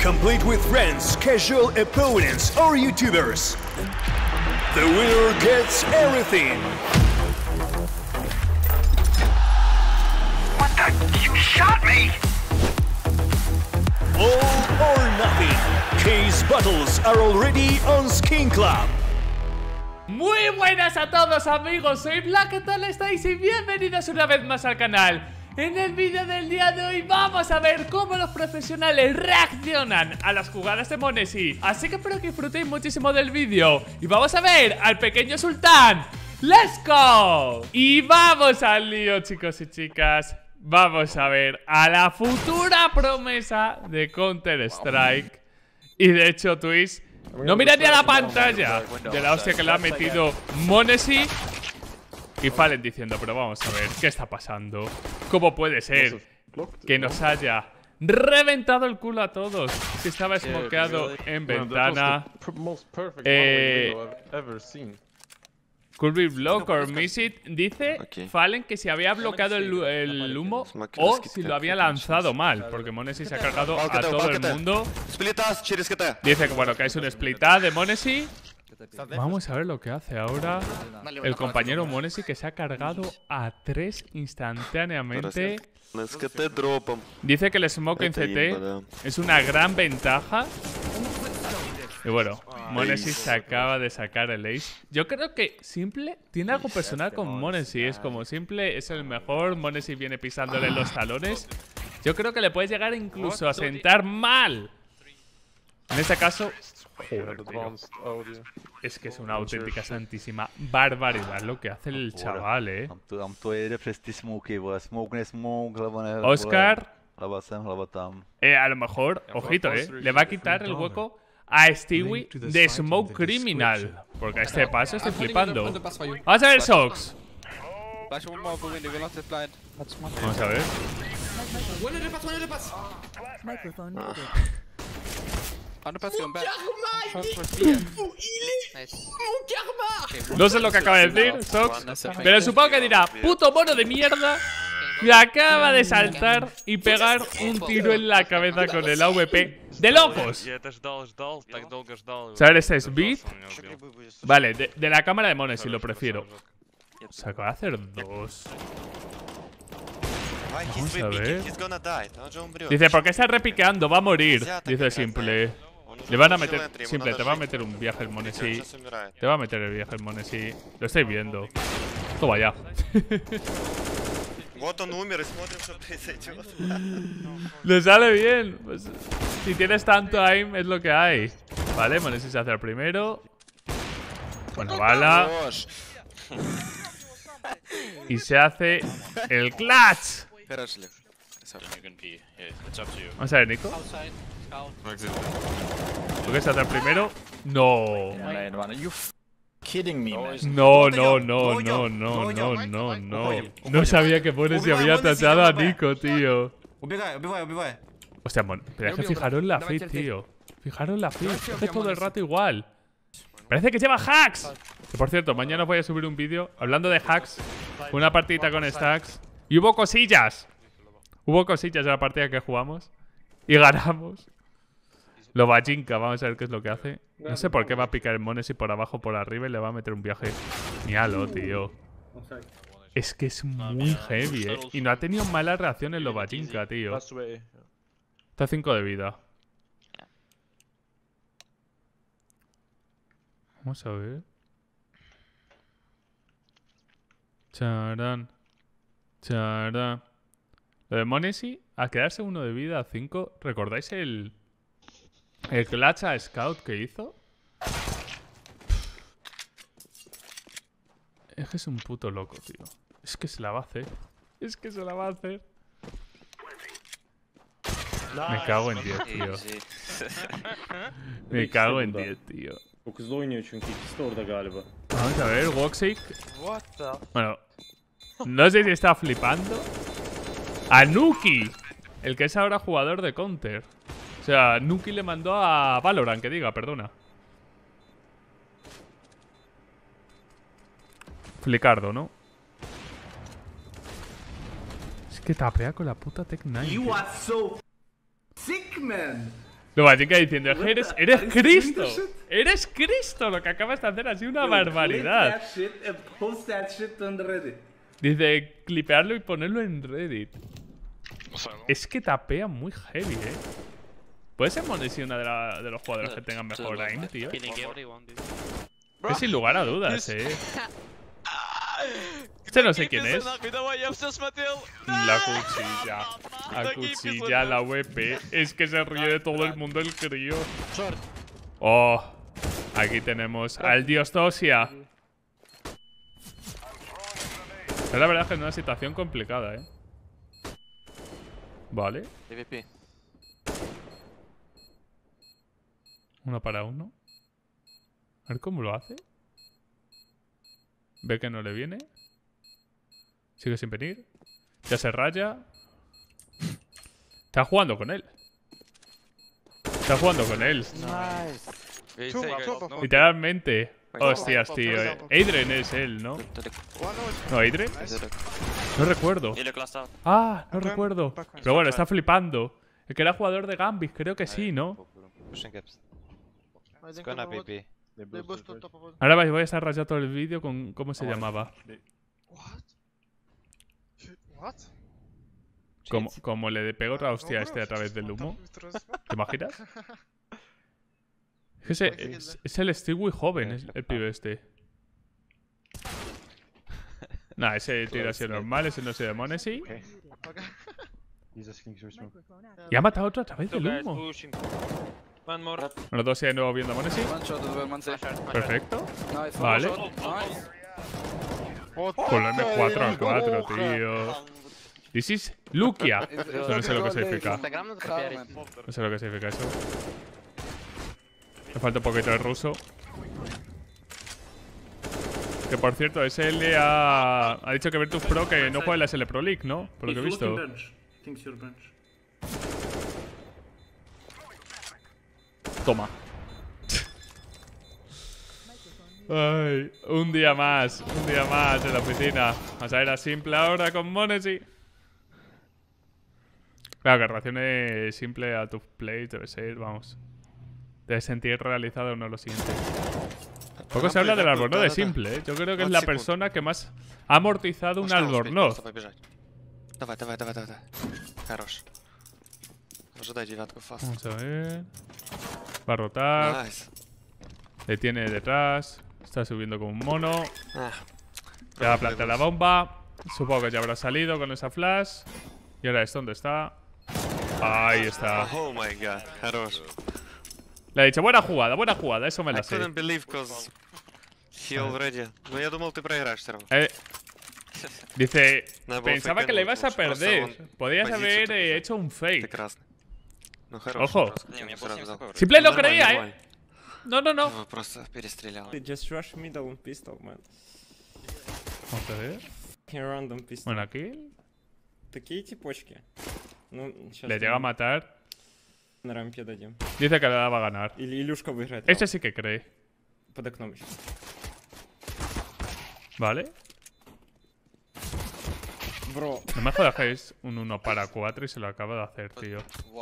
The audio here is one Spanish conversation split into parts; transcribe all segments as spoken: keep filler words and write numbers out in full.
complete with friends, casual opponents, or YouTubers. The winner gets everything. What the? You shot me! All or nothing. Case battles are already on Skin Club. Muy buenas a todos amigos, soy Black, ¿qué tal estáis? Y bienvenidos una vez más al canal. En el vídeo del día de hoy vamos a ver cómo los profesionales reaccionan a las jugadas de m0NESY. Así que espero que disfrutéis muchísimo del vídeo. Y vamos a ver al pequeño sultán. ¡Let's go! Y vamos al lío, chicos y chicas. Vamos a ver a la futura promesa de Counter-Strike. Y de hecho, Twitch, no mirad ni a la pantalla de la hostia que le ha metido m0NESY. Y Fallen diciendo, pero vamos a ver, ¿qué está pasando? ¿Cómo puede ser que nos haya reventado el culo a todos? Si estaba smokeado en ventana. Eh... Kirby Block or Miss It dice Fallen que si había bloqueado el, el humo o si lo había lanzado mal, porque m0NESY se ha cargado a todo el mundo. Dice que bueno, que es un split de m0NESY. Vamos a ver lo que hace ahora el compañero m0NESY, que se ha cargado a tres instantáneamente. Dice que el smoke en C T es una gran ventaja. Y bueno, m0NESY se acaba de sacar el ace. Yo creo que Simple tiene algo personal con m0NESY. Es como Simple es el mejor, m0NESY viene pisándole los talones. Yo creo que le puedes llegar incluso a sentar mal. En este caso, joder, tío. Es que es una auténtica santísima barbaridad lo que hace el chaval, eh. Oscar, eh, a lo mejor, ojito, eh, le va a quitar el hueco a Stewie de Smoke Criminal. Porque a este paso estoy flipando. Vamos a ver, Sox. Vamos a ver. No sé lo que acaba de decir, Sox, pero supongo que dirá, puto mono de mierda, que acaba de saltar y pegar un tiro en la cabeza con el A W P de locos. ¿Sabes este speed? Vale, de, de la cámara de m0NESY lo prefiero. Se acaba de hacer dos. Vamos a ver. Dice, ¿por qué está repiqueando? Va a morir. Dice Simple. Le van a meter, Simple, te va a meter un viaje el m0NESY. Te va a meter el viaje el m0NESY. Lo estáis viendo. Toma ya. Le sale bien. Pues, si tienes tanto aim, es lo que hay. Vale, m0NESY se hace el primero. Bueno, bala. Y se hace el clutch. Vamos a ver, Nico. ¿Tú qué se hace el primero? No. No, no, no, no, no, no, no, no. No sabía que m0NESY había tachado a Nico, tío. Hostia, pero es que fijaros en la fit, tío. Fijaros en la fit. Hace todo el rato igual. Parece que lleva hacks. Que por cierto, mañana voy a subir un vídeo hablando de hacks. Una partidita con stacks. Y hubo cosillas. Hubo cosillas en la partida que jugamos. Y ganamos. Lo bajinka, vamos a ver qué es lo que hace. No sé por qué va a picar el m0NESY por abajo, por arriba y le va a meter un viaje. Míralo, tío. Es que es muy heavy, eh. Y no ha tenido malas reacciones lo bajinka, tío. Está a cinco de vida. Vamos a ver. Charán. Charán. Lo de m0NESY, a quedarse uno de vida a cinco. ¿Recordáis el... el clutch a Scout que hizo? Es que es un puto loco, tío. Es que se la va a hacer. Es que se la va a hacer. Me cago en diez, tío. Me cago en diez, tío. Vamos a ver, Woxic. Bueno, no sé si está flipando. A Nuki, el que es ahora jugador de Counter. O sea, Nuki le mandó a Valorant, que diga, perdona. Flicardo, ¿no? Es que tapea con la puta Tech nueve. You are so sick, man. Lo Batinka diciendo, eres, eres Cristo. Eres Cristo. Lo que acabas de hacer ha sido una barbaridad. Dice, clipearlo y ponerlo en Reddit. Es que tapea muy heavy, eh. Puede ser Monesi una de, la, de los jugadores que tengan mejor aim, tío. Es sin lugar a dudas, eh. Este no sé quién es. La cuchilla. La cuchilla, la V P. Es que se ríe de todo el mundo el crío. Oh. Aquí tenemos al dios Tosia. La verdad es que es una situación complicada, eh. Vale. Uno para uno. A ver cómo lo hace. Ve que no le viene. Sigue sin venir. Ya se raya. Está jugando con él. Está jugando con él. Literalmente. Hostias, tío. Adrian es él, ¿no? ¿No, Adrian? No recuerdo. Ah, no recuerdo. Pero bueno, está flipando. El que era jugador de Gambit, creo que sí, ¿no? Ahora voy a estar rayando todo el vídeo con cómo se llamaba. Como, como le pego otra hostia a este a través del humo. ¿Te imaginas? Es, que es, es el Stewie joven, es el pibe este. Nah, ese tiro ha sido normal, ese no se de Monesi. Y ha matado otro a través del humo. Bueno, dos de nuevo viendo a Monesi. Perfecto. Vale. Con la M cuatro a cuatro, tío. This is Lukia. Eso no sé lo que significa. No sé lo que significa eso. Me falta un poquito de ruso. Que por cierto, S L ha, ha dicho que Virtus Pro que no juega en la S L Pro League, ¿no? Por lo que he visto. Toma. Ay, un día más, un día más en la oficina. Vamos a ver a Simple ahora con Monesi. Claro, que reaccione Simple a tus plays debe ser, vamos. Debes sentir realizado uno de los siguientes. Poco se habla del Albornoz de Simple, ¿eh? Yo creo que es la persona que más ha amortizado un Albornoz. Vamos a ver. Va a rotar. Le tiene detrás. Está subiendo como un mono. Ya va a plantear la bomba. Supongo que ya habrá salido con esa flash. Y ahora es donde está. Ahí está. Oh my god, хорош. Le he dicho, buena jugada, buena jugada, eso me la sé. Eh, dice, pensaba que le ibas a perder. Podrías haber eh, hecho un fake. Ojo. Simple lo creía, eh. No, no, no. Vamos a ver. Bueno, aquí. Le llega a matar. Dice que le va a ganar. Este sí que cree. Vale. No me jodas que es un uno para cuatro y se lo acaba de hacer, tío.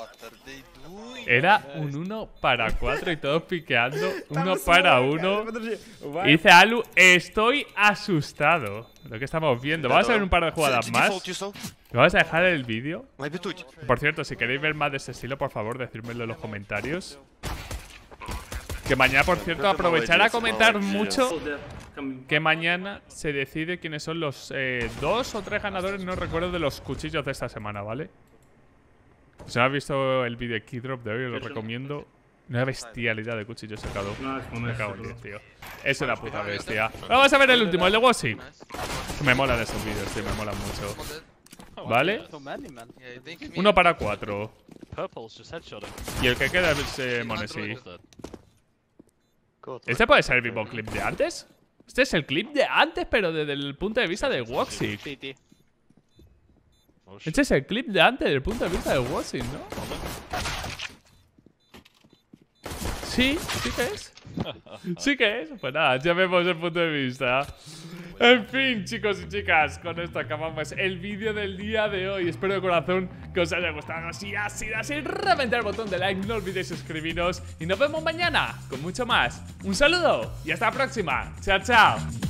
Era un uno para cuatro y todos piqueando uno para uno. Y dice Alu, estoy asustado. Lo que estamos viendo. Vamos a ver un par de jugadas más. Vamos a dejar el vídeo. Por cierto, si queréis ver más de este estilo, por favor, decírmelo en los comentarios. Que mañana, por cierto, aprovechar a comentar mucho. Que mañana se decide quiénes son los eh, dos o tres ganadores, no recuerdo, de los cuchillos de esta semana, ¿vale? Si no has visto el vídeo de Keydrop de hoy, os lo recomiendo. Una bestialidad de cuchillos sacado. Me cago en diez, tío. Es una puta bestia. Vamos a ver el último, el de Wossy. Me molan esos vídeos, tío, me molan mucho. ¿Vale? Uno para cuatro. Y el que queda es eh, Monesi. ¿Este puede ser el mismo clip de antes? Este es el clip de antes, pero desde el punto de vista de Wossy. Este es el clip de antes desde el punto de vista de Wossy, ¿no? Sí, sí que es. Sí que es. Pues nada, ya vemos el punto de vista. En fin, chicos y chicas, con esto acabamos el vídeo del día de hoy. Espero de corazón que os haya gustado. Si ha sido así, reventar el botón de like, no olvidéis suscribiros y nos vemos mañana con mucho más. Un saludo y hasta la próxima. Chao, chao.